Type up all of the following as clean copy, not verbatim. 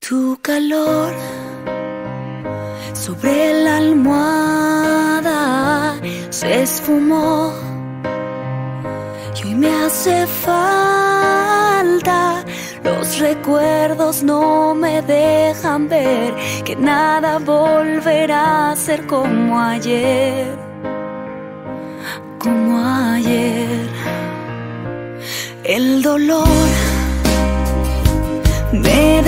Tu calor sobre la almohada se esfumó y hoy me hace falta. Los recuerdos no me dejan ver que nada volverá a ser como ayer, como ayer. El dolor me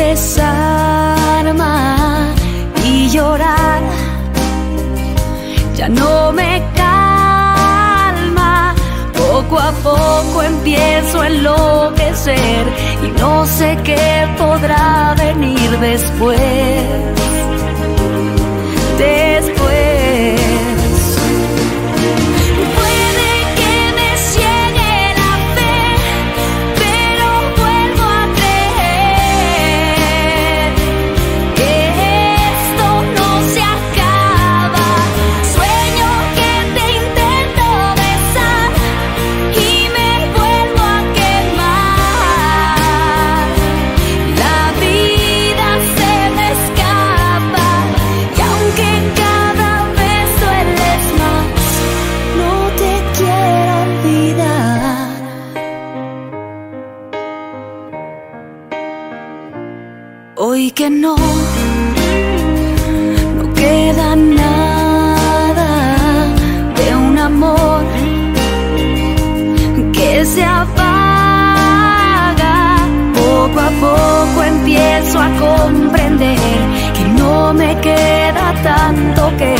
desarma y llorar ya no me calma. Poco a poco empiezo a enloquecer y no sé qué podrá venir después. Hoy que no queda nada de un amor que se apaga. Poco a poco empiezo a comprender que no me queda tanto que